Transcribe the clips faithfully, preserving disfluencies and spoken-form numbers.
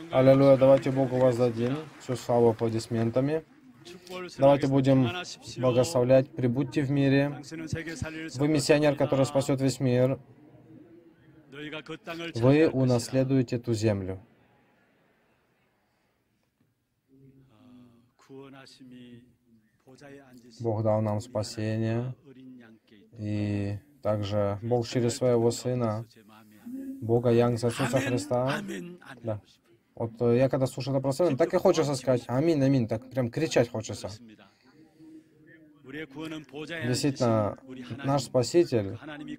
Аллилуйя, давайте Богу воздадим всю славу аплодисментами. Давайте будем благословлять. Прибудьте в мире. Вы миссионер, который спасет весь мир. Вы унаследуете эту землю. Бог дал нам спасение. И также Бог через своего Сына, Бога Янца Иисуса Христа. Да. Вот я когда слушаю это прославление, так и хочется сказать аминь, аминь, так прям кричать хочется. Действительно, наш Спаситель,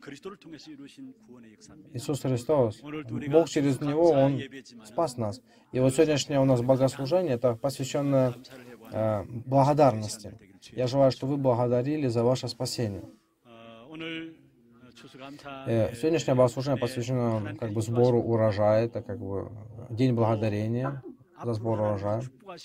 Иисус Христос, Бог через Него, Он спас нас. И вот сегодняшнее у нас богослужение, это посвященное э, благодарности. Я желаю, чтобы вы благодарили за ваше спасение. Э, сегодняшнее богослужение посвящено как бы сбору урожая, это как бы День Благодарения за сбор урожая.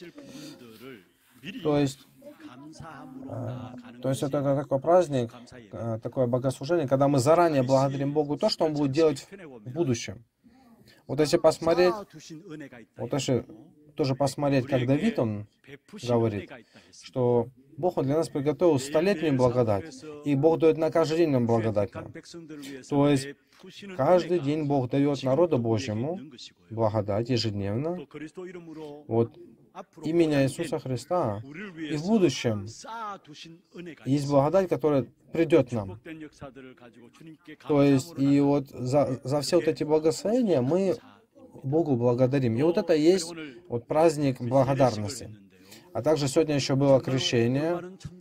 То есть, э, то есть это, это такой праздник, э, такое богослужение, когда мы заранее благодарим Богу то, что Он будет делать в будущем. Вот если посмотреть, вот если тоже посмотреть, как Давид, он говорит, что Бог он для нас приготовил столетнюю благодать, и Бог дает на каждый день нам благодать. То есть каждый день Бог дает народу Божьему благодать ежедневно. Вот имени Иисуса Христа. И в будущем есть благодать, которая придет нам. То есть и вот за, за все вот эти благословения мы Богу благодарим. И вот это и есть вот праздник благодарности. А также сегодня еще было крещение.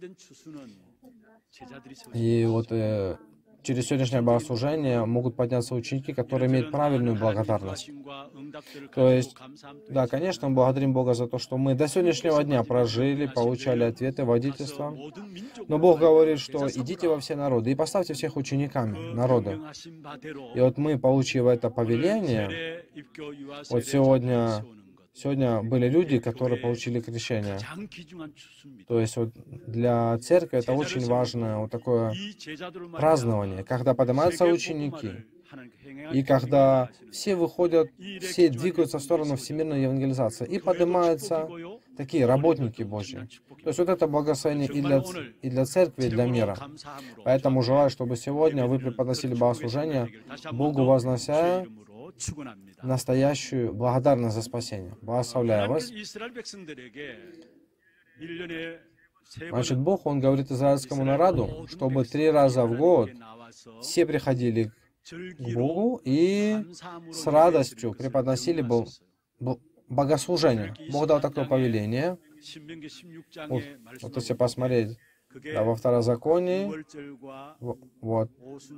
И вот э, через сегодняшнее богослужение могут подняться ученики, которые имеют правильную благодарность. То есть, да, конечно, мы благодарим Бога за то, что мы до сегодняшнего дня прожили, получали ответы, водительства. Но Бог говорит, что идите во все народы и поставьте всех учениками народа. И вот мы, получив это повеление, вот сегодня... Сегодня были люди, которые получили крещение. То есть вот для церкви это очень важное вот такое празднование, когда поднимаются ученики, и когда все выходят, все двигаются в сторону всемирной евангелизации, и поднимаются такие работники Божьи. То есть вот это благословение и для, и для церкви, и для мира. Поэтому желаю, чтобы сегодня вы преподносили богослужение, Богу вознося настоящую благодарность за спасение. Благословляю вас. Значит, Бог, Он говорит израильскому народу, чтобы три раза в год все приходили к Богу и с радостью преподносили богослужение. Бог дал такое повеление. Вот, вот если посмотреть, да, во Второзаконии, вот,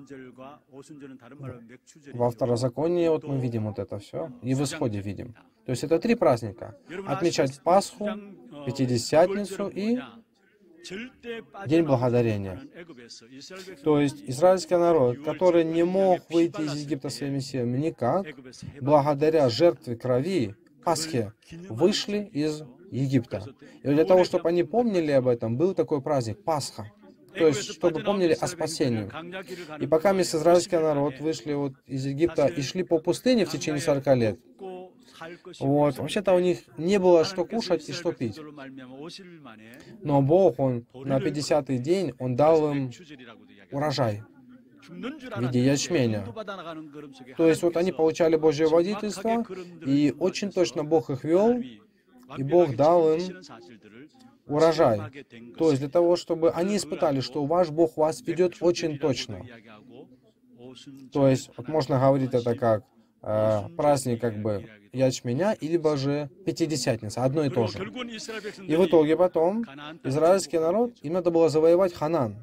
во Второзаконии вот мы видим вот это все, и в Исходе видим. То есть это три праздника. Отмечать Пасху, Пятидесятницу и День Благодарения. То есть израильский народ, который не мог выйти из Египта своими силами никак, благодаря жертве крови, Пасхе, вышли из Египта. И для того, чтобы они помнили об этом, был такой праздник, Пасха. То есть, чтобы помнили о спасении. И пока весь израильский народ вышли вот из Египта и шли по пустыне в течение сорока лет, вот, вообще-то у них не было что кушать и что пить. Но Бог, Он на пятидесятый день, Он дал им урожай в виде ячменя. То есть вот они получали Божье водительство, и очень точно Бог их вел, и Бог дал им урожай. То есть для того, чтобы они испытали, что ваш Бог вас ведет очень точно. То есть вот можно говорить это как э, праздник как бы ячменя, либо же Пятидесятница, одно и то же. И в итоге потом израильский народ, им надо было завоевать Ханан.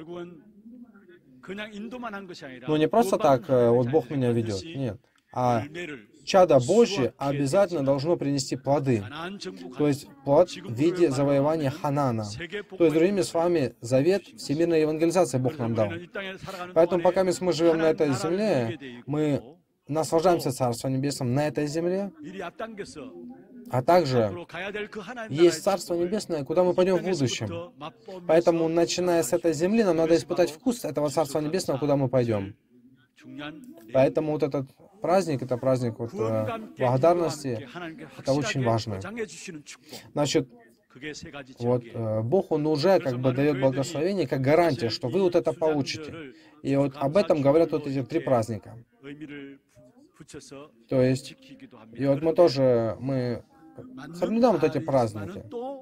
Но не просто так, э, вот Бог меня ведет, нет. А чадо Божье обязательно должно принести плоды. То есть плод в виде завоевания Ханана. То есть, другими словами, завет всемирной евангелизации Бог нам дал. Поэтому пока мы живем на этой земле, мы наслаждаемся Царством Небесным на этой земле, а также есть Царство Небесное, куда мы пойдем в будущем. Поэтому, начиная с этой земли, нам надо испытать вкус этого Царства Небесного, куда мы пойдем. Поэтому вот этот праздник, это праздник вот, благодарности, это очень важно. Значит, вот Бог, Он уже как бы дает благословение, как гарантия, что вы вот это получите. И вот об этом говорят вот эти три праздника. То есть, и вот мы тоже, мы соблюдаем вот эти праздники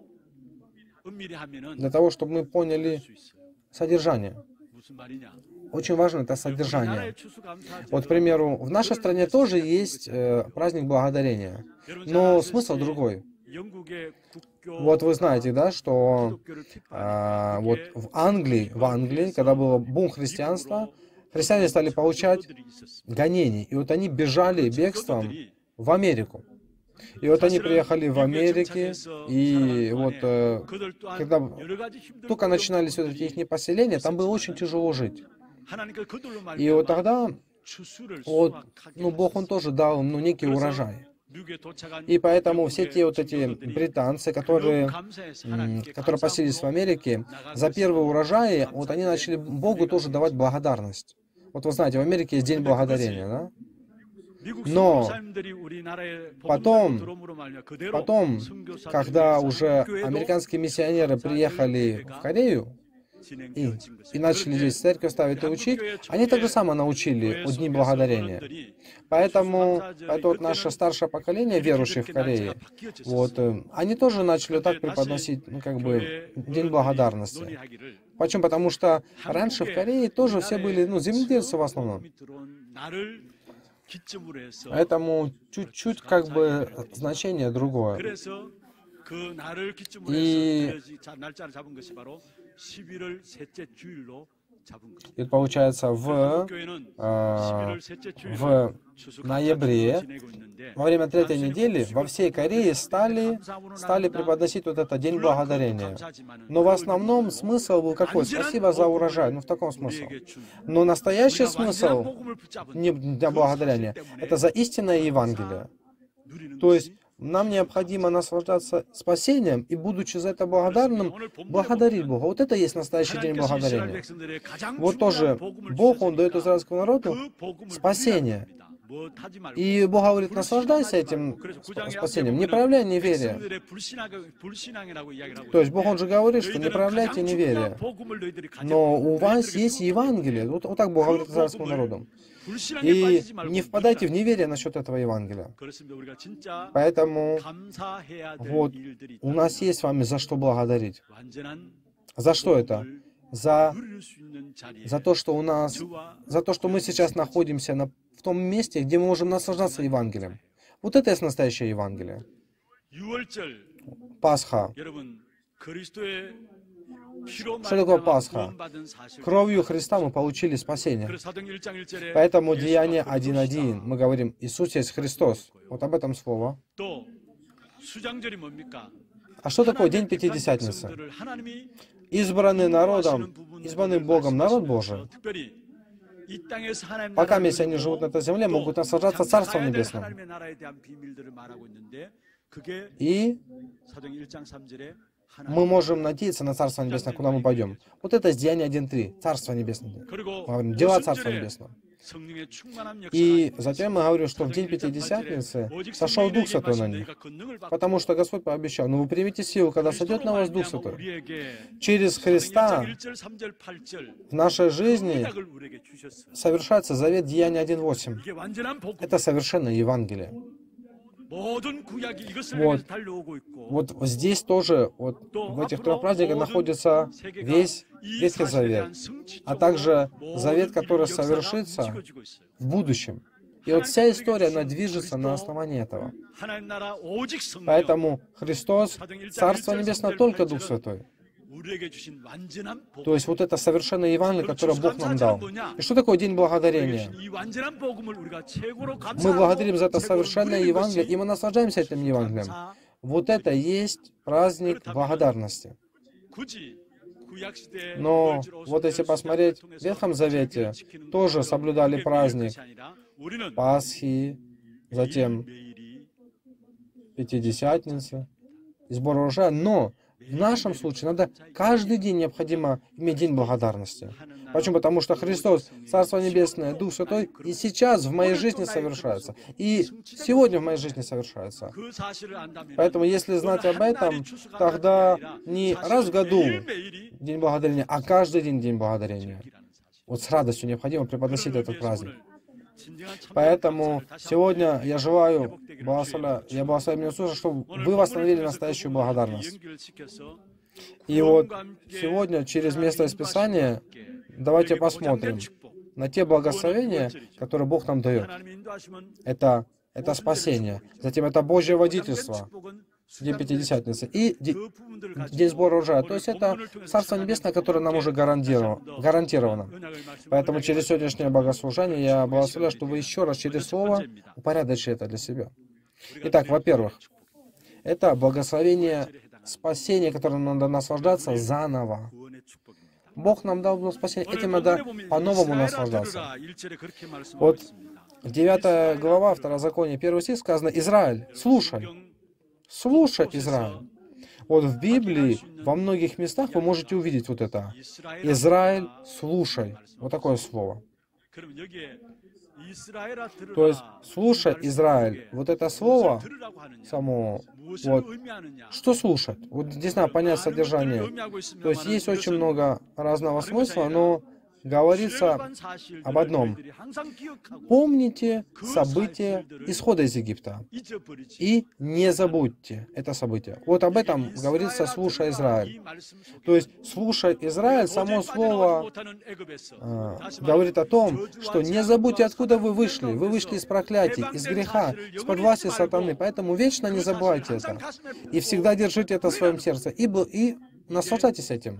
для того, чтобы мы поняли содержание. Очень важно это содержание. Вот, к примеру, в нашей стране тоже есть э, праздник благодарения, но смысл другой. Вот вы знаете, да, что э, вот в Англии, в Англии, когда был бум христианства, христиане стали получать гонения, и вот они бежали бегством в Америку. И вот они приехали в Америку, и вот э, когда только начинались вот эти их поселения, там было очень тяжело жить. И вот тогда вот, ну, Бог, Он тоже дал ну, некий урожай. И поэтому все те вот эти британцы, которые, которые поселились в Америке, за первый урожай, вот они начали Богу тоже давать благодарность. Вот вы знаете, в Америке есть День Благодарения, да? Но потом, потом, когда уже американские миссионеры приехали в Корею и, и начали здесь церковь ставить и учить, они так же само научили о Дни Благодарения. Поэтому, это вот наше старшее поколение верующих в Корее, вот, они тоже начали так преподносить, ну, как бы, День Благодарности. Почему? Потому что раньше в Корее тоже все были, ну, земледельцы в основном. Поэтому чуть-чуть как бы значение другое. И И получается, в, э, в ноябре, во время третьей недели, во всей Корее стали, стали преподносить вот этот День Благодарения. Но в основном смысл был какой? Спасибо за урожай, ну в таком смысле. Но настоящий смысл Дня Благодарения — это за истинное Евангелие. То есть, нам необходимо наслаждаться спасением и, будучи за это благодарным, благодарить Бога. Вот это и есть настоящий день благодарения. Вот тоже Бог, Он дает израильскому народу спасение. И Бог говорит, наслаждайся этим спасением, не проявляй неверие. То есть Бог, Он же говорит, что не проявляйте неверие. Но у вас есть Евангелие. Вот, вот так Бог говорит израильскому народу. И не впадайте в неверие насчет этого Евангелия. Поэтому вот у нас есть с вами за что благодарить. За что это? За, за то, что у нас, за то, что мы сейчас находимся на, в том месте, где мы можем наслаждаться Евангелием. Вот это есть настоящее Евангелие. Пасха. Что такое Пасха? Кровью Христа мы получили спасение. Поэтому Деяние один один мы говорим, Иисус есть Христос. Вот об этом слово. А что такое День Пятидесятницы? Избранный народом, избранный Богом народ Божий, пока если они живут на этой земле, могут наслаждаться Царством Небесным. И мы можем надеяться на Царство Небесное, куда мы пойдем. Вот это Деяние один три, Царство Небесное. Мы говорим, дела Царства Небесного. И затем мы говорим, что в день Пятидесятницы сошел Дух Святой на них. Потому что Господь пообещал, но вы примите силу, когда сойдет на вас Дух Святой. Через Христа в нашей жизни совершается завет Деяния один восемь. Это совершенное Евангелие. Вот, вот здесь тоже, вот в этих трех праздниках находится весь Ветхий Завет, а также Завет, который совершится в будущем. И вот вся история, она движется на основании этого. Поэтому Христос, Царство Небесное, только Дух Святой. То есть вот это совершенное Евангелие, которое Бог нам дал. И что такое День Благодарения? Мы благодарим за это совершенное Евангелие, и мы наслаждаемся этим Евангелием. Вот это и есть праздник благодарности. Но вот если посмотреть, в Ветхом Завете тоже соблюдали праздник Пасхи, затем Пятидесятницы, сбор урожая, но в нашем случае надо каждый день необходимо иметь День Благодарности. Почему? Потому что Христос, Царство Небесное, Дух Святой, и сейчас в моей жизни совершается. И сегодня в моей жизни совершается. Поэтому, если знать об этом, тогда не раз в году День Благодарения, а каждый день День Благодарения. Вот с радостью необходимо преподносить этот праздник. Поэтому сегодня я желаю, благословляю, я благословляю меня слушать, чтобы вы восстановили настоящую благодарность. И вот сегодня через место Писания давайте посмотрим на те благословения, которые Бог нам дает. Это, это спасение, затем это Божье водительство, День Пятидесятницы, и День сбора урожая. То есть это Царство Небесное, которое нам уже гарантировано. гарантировано. Поэтому через сегодняшнее богослужение я благословляю, чтобы вы еще раз через Слово упорядочили это для себя. Итак, во-первых, это благословение спасения, которым надо наслаждаться заново. Бог нам дал спасение, этим надо по-новому наслаждаться. Вот девятая глава, Второзаконие, первый стих сказано: «Израиль, слушай». Слушай, Израиль. Вот в Библии во многих местах вы можете увидеть вот это. Израиль, слушай. Вот такое слово. То есть, слушай, Израиль. Вот это слово само, вот, что слушать? Вот здесь надо понять содержание. То есть, есть очень много разного смысла, но говорится об одном. Помните события исхода из Египта и не забудьте это событие. Вот об этом говорится «слушай, Израиль». То есть «слушай, Израиль», само слово э, говорит о том, что не забудьте, откуда вы вышли. Вы вышли из проклятий, из греха, из-под власти сатаны. Поэтому вечно не забывайте это. И всегда держите это в своем сердце. И, и наслаждайтесь этим.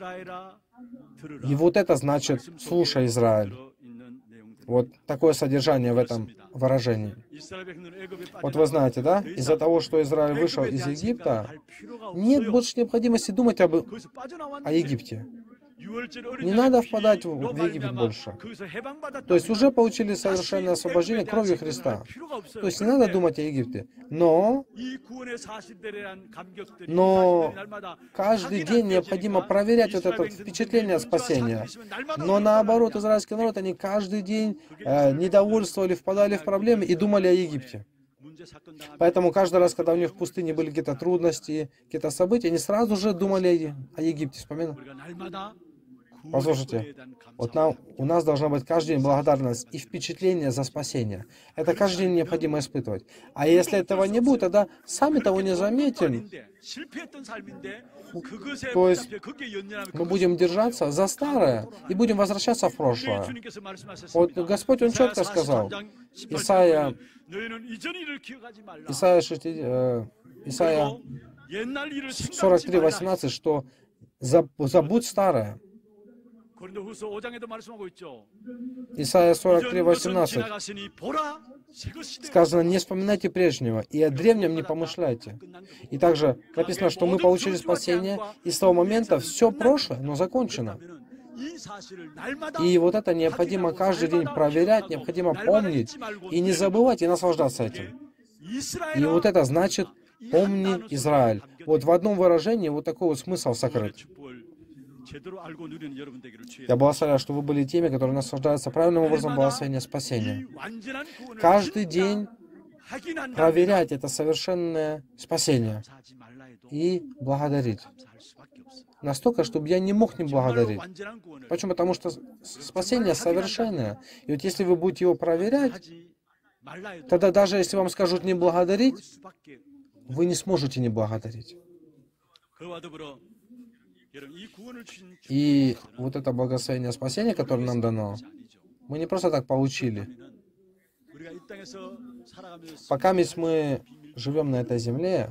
И вот это значит «слушай, Израиль». Вот такое содержание в этом выражении. Вот вы знаете, да? Из-за того, что Израиль вышел из Египта, нет больше необходимости думать об, о Египте. Не надо впадать в, в Египет больше. То есть уже получили совершенное освобождение кровью Христа. То есть не надо думать о Египте. Но, но каждый день необходимо проверять вот это впечатление спасения. Но наоборот, израильский народ, они каждый день э, недовольствовали, впадали в проблемы и думали о Египте. Поэтому каждый раз, когда у них в пустыне были какие-то трудности, какие-то события, они сразу же думали о Египте. Вспоминали? Послушайте, вот нам, у нас должна быть каждый день благодарность и впечатление за спасение. Это каждый день необходимо испытывать. А если этого не будет, тогда сами того не заметим. То есть мы будем держаться за старое и будем возвращаться в прошлое. Вот Господь, Он четко сказал, Исайя, Исайя, э, Исайя сорок три, восемнадцать, что забудь старое. Исайя сорок три, восемнадцать. Сказано, не вспоминайте прежнего, и о древнем не помышляйте. И также написано, что мы получили спасение, и с того момента все прошлое, но закончено. И вот это необходимо каждый день проверять, необходимо помнить, и не забывать, и наслаждаться этим. И вот это значит «помни, Израиль». Вот в одном выражении вот такой вот смысл сокрыт. Я благословляю, что вы были теми, которые наслаждаются правильным образом благословения спасения. Каждый день проверять это совершенное спасение и благодарить. Настолько, чтобы я не мог не благодарить. Почему? Потому что спасение совершенное. И вот если вы будете его проверять, тогда даже если вам скажут не благодарить, вы не сможете не благодарить. И вот это благословение спасения, которое нам дано, мы не просто так получили. Пока мы живем на этой земле,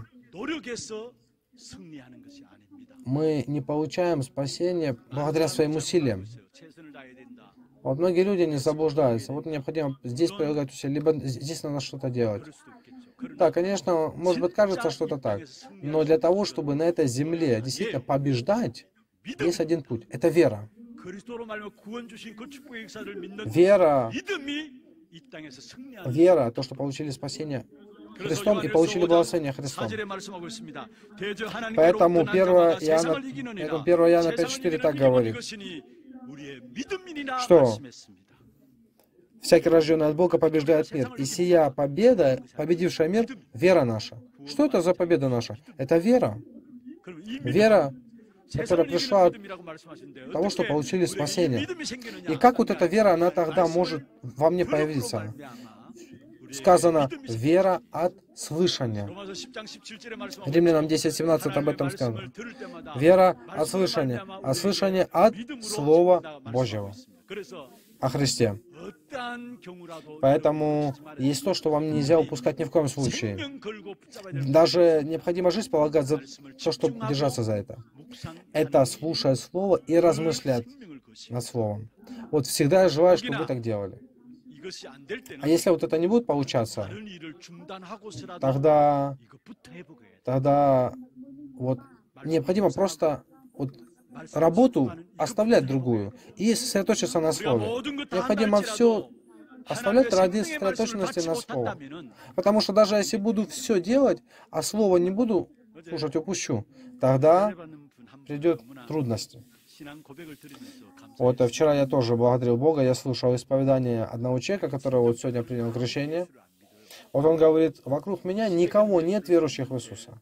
мы не получаем спасение благодаря своим усилиям. Вот многие люди не заблуждаются. Вот необходимо здесь прилагать усилия, либо здесь надо что-то делать. Да, конечно, может быть, кажется что-то так. Но для того, чтобы на этой земле действительно побеждать, есть один путь. Это вера. Вера, вера, то, что получили спасение Христом и получили благословение Христом. Поэтому первое Иоанна, первое Иоанна пять четыре так говорит. что всякий рожденный от Бога побеждает мир. И сия победа, победившая мир, вера наша. Что это за победа наша? Это вера. Вера, которая пришла от того, что получили спасение. И как вот эта вера, она тогда может во мне появиться? Сказано, вера от слышания. Римлянам десять семнадцать об этом сказано. Вера от слышания, а слышание от Слова Божьего о Христе. Поэтому есть то, что вам нельзя упускать ни в коем случае. Даже необходимо жизнь полагать за то, чтобы держаться за это. Это слушать Слово и размышлять над Словом. Вот всегда я желаю, чтобы вы так делали. А если вот это не будет получаться, тогда, тогда вот необходимо просто вот работу оставлять другую и сосредоточиться на Слове. Необходимо все оставлять ради сосредоточенности на Слово. Потому что даже если буду все делать, а Слово не буду слушать, упущу, тогда придет трудности. Вот вчера я тоже благодарил Бога, я слушал исповедание одного человека, который вот сегодня принял крещение. Вот он говорит, вокруг меня никого нет верующих в Иисуса.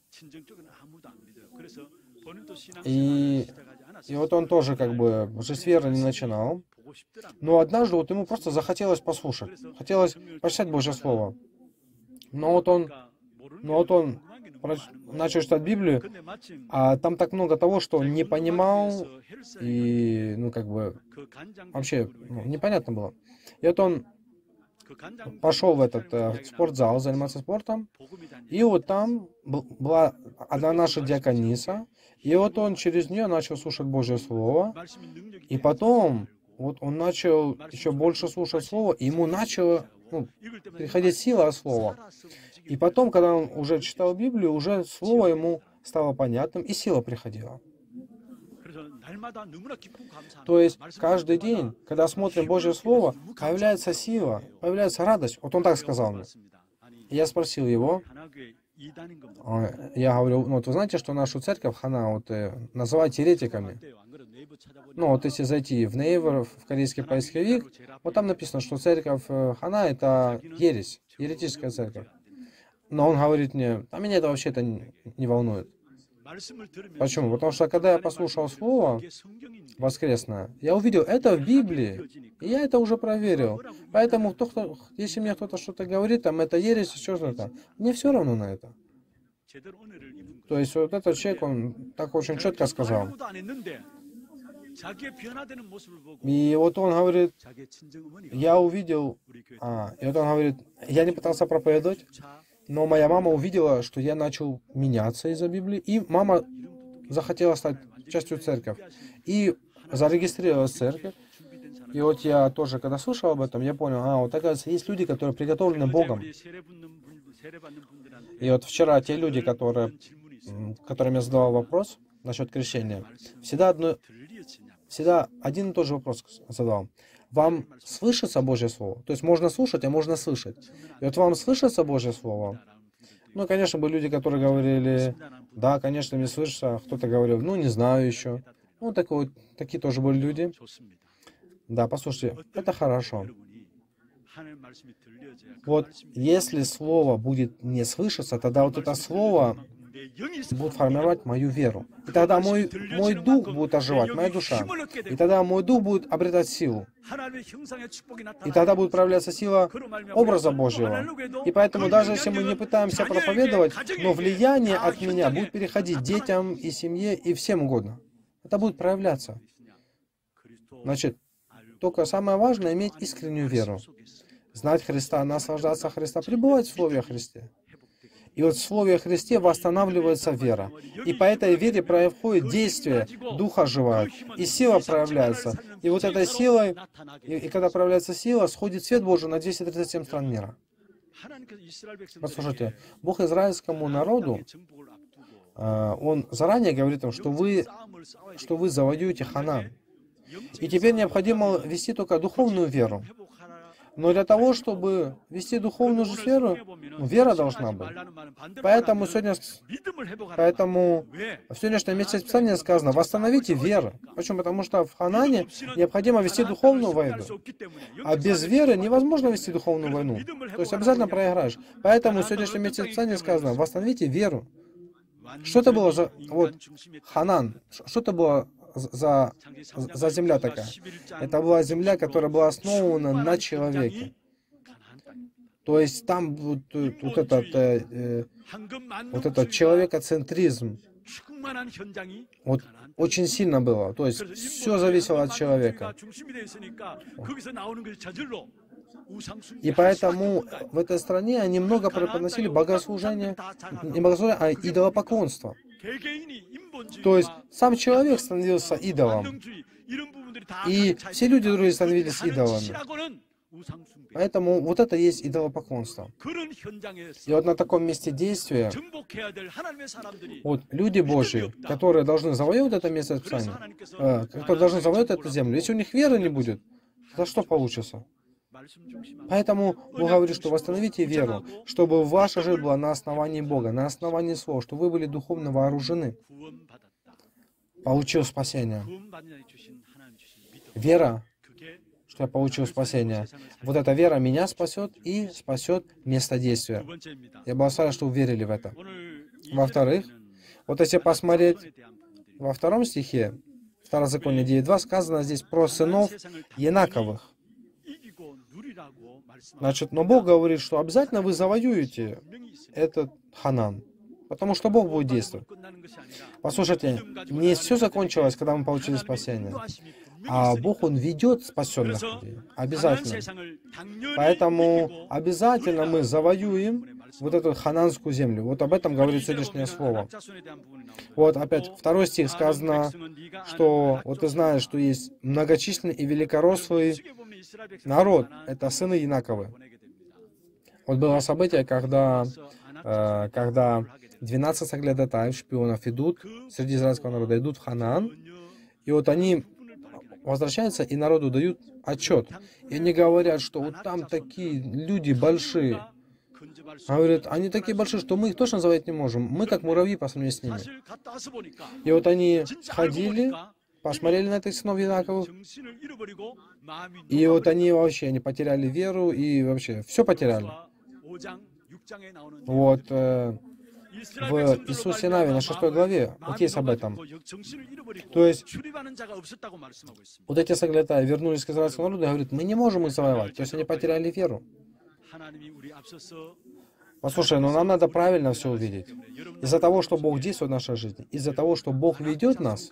И, и вот он тоже как бы жизнь веры не начинал. Но однажды вот ему просто захотелось послушать, хотелось прочитать Божье Слово. Но вот он, но вот он начал читать Библию, а там так много того, что он не понимал, и, ну, как бы, вообще, ну, непонятно было. И вот он пошел в этот э, спортзал, заниматься спортом, и вот там была одна наша диакониса, и вот он через нее начал слушать Божье Слово, и потом вот он начал еще больше слушать Слово, и ему начало, ну, приходить сила от Слова. И потом, когда он уже читал Библию, уже Слово ему стало понятным, и сила приходила. То есть каждый день, когда смотрим Божье Слово, появляется сила, появляется радость. Вот он так сказал мне. И я спросил его, я говорю, ну, вот вы знаете, что нашу церковь Хана вот, э, называют еретиками. Ну, вот если зайти в Naver, в корейский поисковик, вот там написано, что церковь Хана — это ересь, еретическая церковь. Но он говорит мне, а меня это вообще-то не, не волнует. Почему? Потому что когда я послушал Слово воскресное, я увидел, это в Библии, и я это уже проверил. Поэтому, кто, кто, если мне кто-то что-то говорит, там, это ересь, что-то, мне все равно на это. То есть вот этот человек, он так очень четко сказал. И вот он говорит, я увидел, а, и вот он говорит, я не пытался проповедовать, но моя мама увидела, что я начал меняться из-за Библии, и мама захотела стать частью церкви. И зарегистрировалась в церковь. И вот я тоже, когда слушал об этом, я понял, а, вот оказывается, есть люди, которые приготовлены Богом. И вот вчера те люди, которые, которым я задавал вопрос насчет крещения, всегда, одно, всегда один и тот же вопрос задавал. Вам слышится Божье Слово? То есть можно слушать, а можно слышать. И вот вам слышится Божье Слово? Ну, конечно, были люди, которые говорили, да, конечно, мне слышится. Кто-то говорил, ну, не знаю еще. Ну, так вот, такие тоже были люди. Да, послушайте, это хорошо. Вот если Слово будет не слышаться, тогда вот это Слово будет формировать мою веру. И тогда мой, мой дух будет оживать, моя душа. И тогда мой дух будет обретать силу. И тогда будет проявляться сила образа Божьего. И поэтому даже если мы не пытаемся проповедовать, но влияние от меня будет переходить детям и семье и всем угодно. Это будет проявляться. Значит, только самое важное — иметь искреннюю веру. Знать Христа, наслаждаться Христа, пребывать в Слове о Христе. И вот в Слове о Христе восстанавливается вера. И по этой вере происходит действие, Дух оживает, и сила проявляется. И вот этой силой, и, и когда проявляется сила, сходит свет Божий на двести тридцать семь стран мира. Послушайте, Бог израильскому народу, Он заранее говорит им, что вы, что вы завоюете Ханаан. И теперь необходимо вести только духовную веру. Но для того, чтобы вести духовную же сферу, ну, вера должна быть. Поэтому сегодня, поэтому в сегодняшнем месте Писания сказано, восстановите веру. Почему? Потому что в Ханане необходимо вести духовную войну. А без веры невозможно вести духовную войну. То есть обязательно проиграешь. Поэтому в сегодняшнем месте Писания сказано, восстановите веру. Что это было за... Вот, Ханан. Что это было за, за земля такая? Это была земля, которая была основана на человеке. То есть там вот, вот этот, э, вот этот человекоцентризм вот, очень сильно было. То есть все зависело от человека. И поэтому в этой стране они много преподносили богослужения, не богослужения, а идолопоклонство. То есть сам человек становился идолом. И все люди другие становились идолами. Поэтому вот это и есть идолопоклонство. И вот на таком месте действия, вот люди Божьи, которые должны завоевать это место Писания, э, которые должны завоевать эту землю, если у них веры не будет, то что получится? Поэтому Бог говорит, что восстановите веру, чтобы ваша жизнь была на основании Бога, на основании Слова, чтобы вы были духовно вооружены. Получил спасение. Вера, что я получил спасение. Вот эта вера меня спасет и спасет место действия. Я благословляю, что вы верили в это. Во-вторых, вот если посмотреть во втором стихе, Второзаконие девять два, сказано здесь про сынов Янаковых. Значит, но Бог говорит, что обязательно вы завоюете этот Ханан, потому что Бог будет действовать. Послушайте, не все закончилось, когда мы получили спасение, а Бог, Он ведет спасенных людей. Обязательно. Поэтому обязательно мы завоюем вот эту хананскую землю. Вот об этом говорит сегодняшнее слово. Вот опять, второй стих сказано, что вот ты знаешь, что есть многочисленный и великорослый народ. Это сыны Янаковы. Вот было событие, когда, э, когда двенадцать соглядатаев, шпионов идут среди израильского народа, идут в Ханаан, и вот они возвращаются и народу дают отчет. И они говорят, что вот там такие люди большие. Говорят, они такие большие, что мы их точно завоевать не можем. Мы как муравьи по сравнению с ними. И вот они сходили, посмотрели на этих сынов Янаковых, и вот они вообще, они потеряли веру и вообще все потеряли. Вот э, в Иисусе Наве на шестой главе вот есть об этом. То есть вот эти соглядатаи вернулись к израильскому народу и говорят, мы не можем их завоевать. То есть они потеряли веру. Послушай, но нам надо правильно все увидеть. Из-за того, что Бог действует в нашей жизни, из-за того, что Бог ведет нас,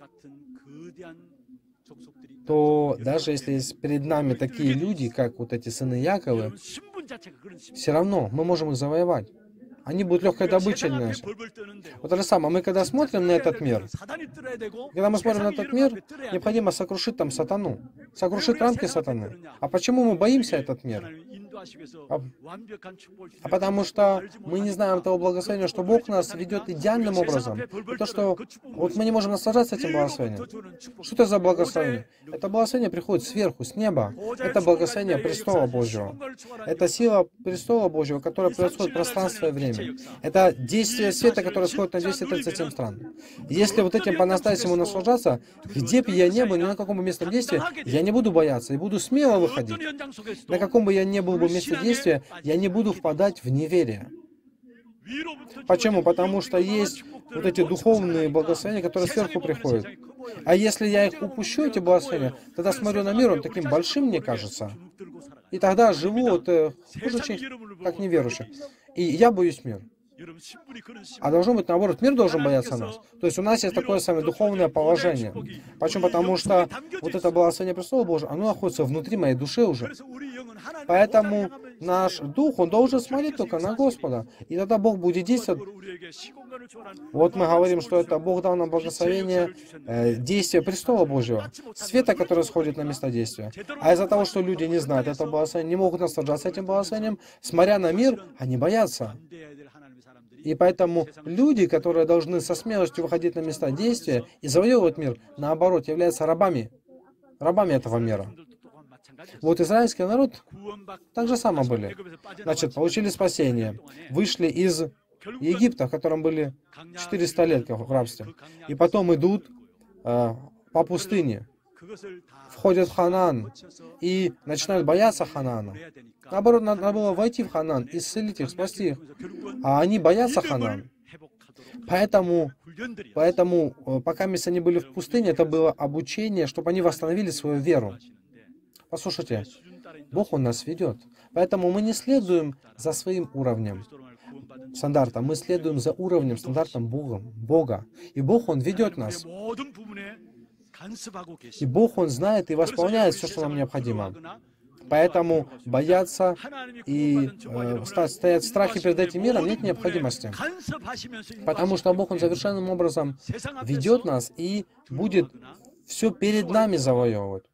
то даже если есть перед нами такие люди, как вот эти сыны Яковы, все равно мы можем их завоевать. Они будут легкой добычей для нас. Вот то же самое, мы когда смотрим на этот мир, когда мы смотрим на этот мир, необходимо сокрушить там сатану, сокрушить рамки сатаны. А почему мы боимся этот мир? А, а потому что мы не знаем того благословения, что Бог нас ведет идеальным образом. И то, что вот мы не можем наслаждаться этим благословением. Что это за благословение? Это благословение приходит сверху, с неба. Это благословение престола Божьего. Это сила престола Божьего, которая происходит в пространстве и время. Это действие света, которое сходит на двести тридцать семь стран. Если вот этим по-настоящему наслаждаться, где бы я ни был, ни на каком бы местном действии, я не буду бояться и буду смело выходить. На каком бы я ни был бы месте действия, я не буду впадать в неверие. Почему? Потому что есть вот эти духовные благословения, которые сверху приходят. А если я их упущу, эти благословения, тогда смотрю на мир, он таким большим, мне кажется. И тогда живу вот, э, хуже, как неверующий. И я боюсь мира. А должно быть наоборот, мир должен бояться нас. То есть у нас есть такое самое духовное положение. Почему? Потому что вот это благословение престола Божьего, оно находится внутри моей души уже. Поэтому наш дух, он должен смотреть только на Господа. И тогда Бог будет действовать. Вот мы говорим, что это Бог дал нам благословение э, действия престола Божьего, света, который сходит на место действия. А из-за того, что люди не знают это благословение, не могут наслаждаться этим благословением, смотря на мир, они боятся. И поэтому люди, которые должны со смелостью выходить на места действия и завоевывать мир, наоборот, являются рабами, рабами этого мира. Вот израильский народ так же само были. Значит, получили спасение, вышли из Египта, в котором были четыреста лет в рабстве. И потом идут э, по пустыне, входят в Ханаан и начинают бояться Ханаана. Наоборот, надо было войти в Ханаан, исцелить их, спасти их. А они боятся Ханаан. Поэтому, поэтому, пока они были в пустыне, это было обучение, чтобы они восстановили свою веру. Послушайте, Бог, Он нас ведет. Поэтому мы не следуем за своим уровнем стандарта, мы следуем за уровнем, стандартом Бога. Бога. И Бог, Он ведет нас. И Бог, Он знает и восполняет все, что нам необходимо. Поэтому бояться и э, стоять в страхе перед этим миром нет необходимости. Потому что Бог, Он совершенным образом ведет нас и будет все перед нами завоевывать.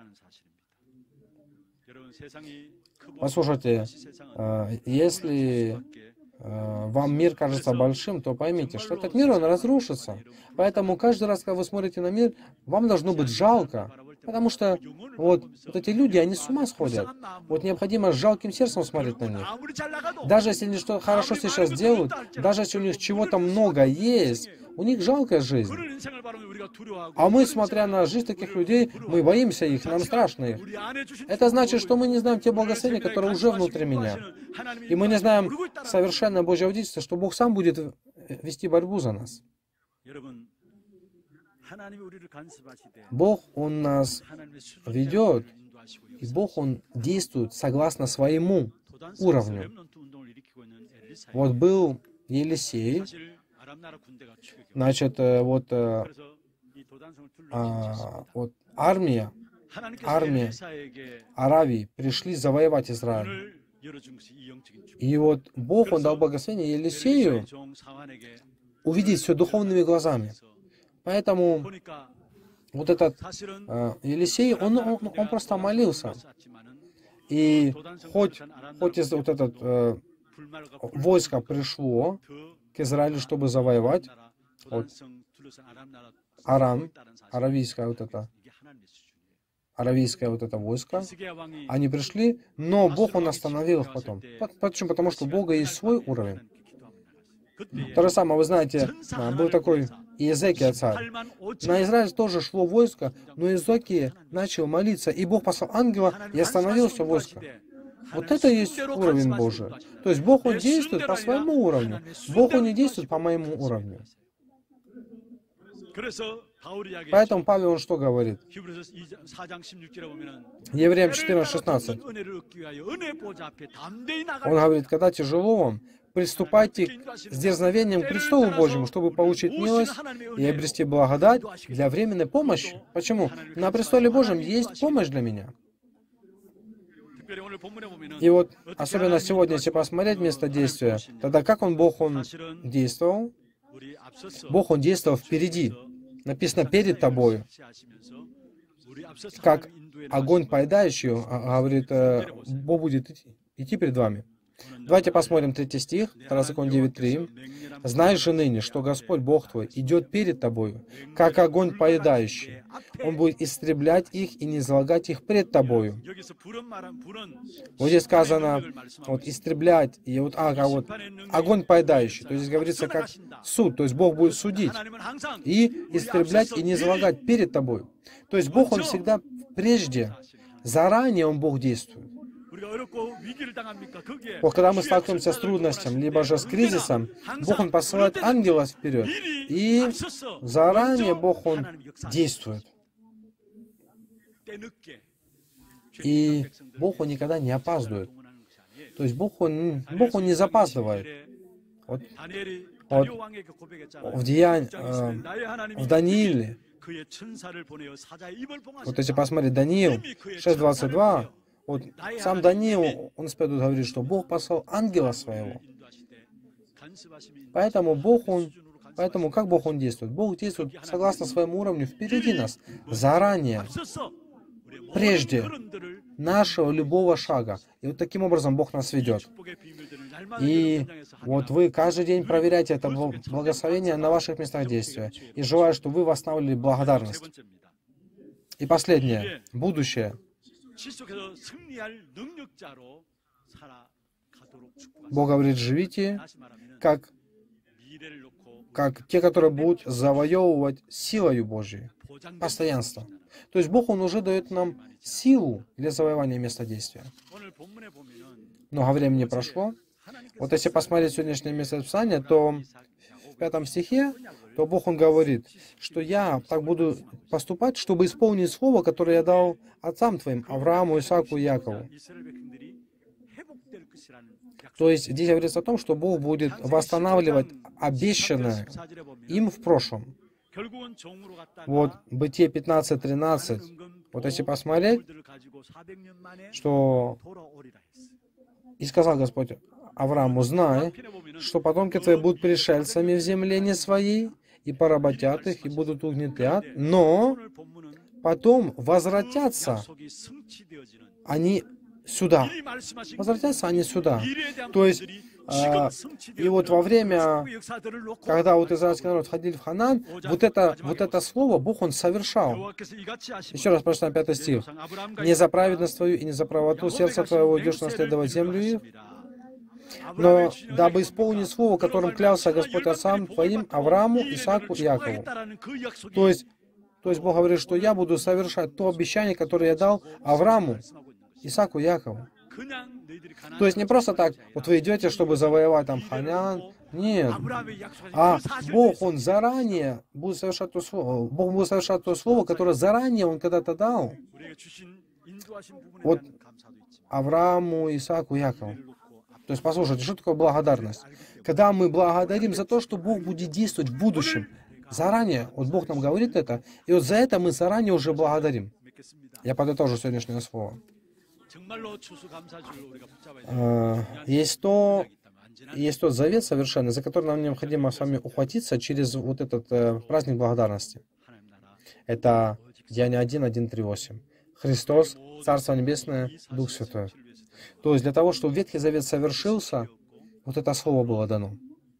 Послушайте, э, если э, вам мир кажется большим, то поймите, что этот мир, он разрушится. Поэтому каждый раз, когда вы смотрите на мир, вам должно быть жалко. Потому что вот, вот эти люди, они с ума сходят. Вот необходимо с жалким сердцем смотреть на них. Даже если они что хорошо сейчас делают, даже если у них чего-то много есть, у них жалкая жизнь. А мы, смотря на жизнь таких людей, мы боимся их, нам страшно их. Это значит, что мы не знаем те благословения, которые уже внутри меня. И мы не знаем совершенное Божье водительство, что Бог сам будет вести борьбу за нас. Бог, Он нас ведет, и Бог, Он действует согласно своему уровню. Вот был Елисей, значит, вот, а, вот армия, армия Аравии пришли завоевать Израиль. И вот Бог, Он дал благословение Елисею увидеть все духовными глазами. Поэтому вот этот э, Елисей, он, он, он просто молился. И хоть, хоть из вот этот э, войско пришло к Израилю, чтобы завоевать, вот, Арам, аравийское вот это, аравийское вот это войско, они пришли, но Бог, Он остановил их потом. Почему? Потому что у Бога есть свой уровень. То же самое, вы знаете, был такой Иезекия царь. На Израиль тоже шло войско, но Иезекия начал молиться, и Бог послал ангела, и остановил все войско. Вот это и есть уровень Божий. То есть Бог, Он действует по своему уровню. Бог, Он не действует по моему уровню. Поэтому Павел, он что говорит? Евреям четырнадцать шестнадцать. Он говорит, когда тяжело вам, приступайте с дерзновением к престолу Божьему, чтобы получить милость и обрести благодать для временной помощи. Почему? На престоле Божьем есть помощь для меня. И вот, особенно сегодня, если посмотреть место действия, тогда как он, Бог, Он действовал? Бог, Он действовал впереди. Написано «перед тобою». Как огонь поедающий, говорит, Бог будет идти перед вами. Давайте посмотрим третий стих, Второзаконие девять три. «Знай же ныне, что Господь Бог твой идет перед тобою, как огонь поедающий. Он будет истреблять их и низлагать их пред тобою». Вот здесь сказано, вот истреблять, и вот, а, вот огонь поедающий. То есть здесь говорится как суд, то есть Бог будет судить и истреблять и низлагать перед тобою. То есть Бог, Он всегда прежде, заранее Он, Бог, действует. Вот когда мы сталкиваемся с трудностями, либо же с кризисом, Бог, Он посылает ангела вперед, и заранее Бог, Он действует. И Бог, Он никогда не опаздывает. То есть Бог, Он, Бог, Он не запаздывает. Вот, вот в, Деянь, э, в Данииле, вот если посмотреть, Даниил шесть двадцать два, вот сам Даниил, он спереди говорит, что Бог послал ангела своего. Поэтому Бог, Он, поэтому как Бог, Он действует? Бог действует согласно своему уровню впереди нас, заранее, прежде нашего любого шага. И вот таким образом Бог нас ведет. И вот вы каждый день проверяйте это благословение на ваших местах действия. И желаю, чтобы вы восстанавливали благодарность. И последнее, будущее. Бог говорит, живите как, как те, которые будут завоевывать силою Божьей. Постоянство. То есть Бог, Он уже дает нам силу для завоевания места действия. Много времени прошло. Вот если посмотреть сегодняшнее местописание, то в пятом стихе, то Бог, Он говорит, что я так буду поступать, чтобы исполнить слово, которое я дал отцам твоим, Аврааму, Исааку и Якову. То есть здесь говорится о том, что Бог будет восстанавливать обещанное им в прошлом. Вот Бытие пятнадцать тринадцать. Вот если посмотреть, что «И сказал Господь Аврааму, знай, что потомки твои будут пришельцами в земле не своей, и поработят их, и будут угнетят, но потом возвратятся они сюда». Возвратятся они сюда. То есть, а, и вот во время, когда вот израильский народ входили в Ханаан, вот это, вот это слово Бог, Он совершал. Еще раз прочитаем пятый стих. «Не за праведность твою и не за правоту сердца твоего идешь наследовать землю их, но дабы исполнить слово, которым клялся Господь отцам твоим, Аврааму, Исааку и Якову». То есть, то есть Бог говорит, что я буду совершать то обещание, которое я дал Аврааму, Исааку и Якову. То есть не просто так, вот вы идете, чтобы завоевать там Ханаан. Нет. А Бог, Он заранее будет совершать то слово. Бог будет совершать то слово, которое заранее Он когда-то дал. Вот Аврааму, Исааку, Якову. То есть, послушайте, что такое благодарность? Когда мы благодарим за то, что Бог будет действовать в будущем. Заранее. Вот Бог нам говорит это. И вот за это мы заранее уже благодарим. Я подытожу сегодняшнее слово. Есть, то, есть тот завет совершенный, за который нам необходимо с вами ухватиться через вот этот э, праздник благодарности. Это Деяния один, один, три, восемь. Христос, Царство Небесное, Дух Святой. То есть для того, чтобы Ветхий Завет совершился, вот это слово было дано.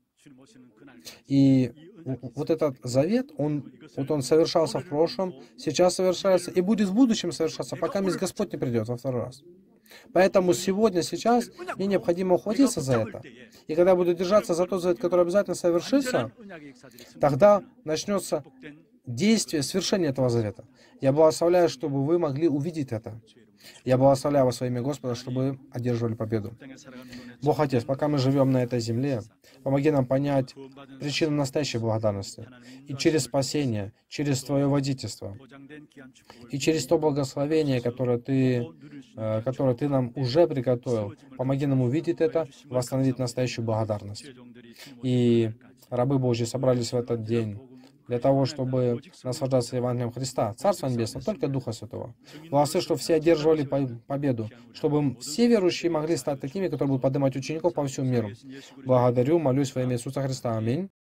И вот этот завет, он, вот он совершался в прошлом, сейчас совершается и будет в будущем совершаться, пока мисс Господь не придет во второй раз. Поэтому сегодня, сейчас мне необходимо ухватиться за это. И когда я буду держаться за тот завет, который обязательно совершится, тогда начнется действие, свершение этого завета. Я благословляю, чтобы вы могли увидеть это. Я благословляю вас во имя Господа, чтобы вы одерживали победу. Бог Отец, пока мы живем на этой земле, помоги нам понять причину настоящей благодарности. И через спасение, через Твое водительство, и через то благословение, которое Ты, которое Ты нам уже приготовил, помоги нам увидеть это, восстановить настоящую благодарность. И рабы Божьи собрались в этот день для того, чтобы наслаждаться Евангелием Христа, Царства Небесного, только Духа Святого. Благослови, чтобы все одерживали победу, чтобы все верующие могли стать такими, которые будут поднимать учеников по всему миру. Благодарю, молюсь во имя Иисуса Христа. Аминь.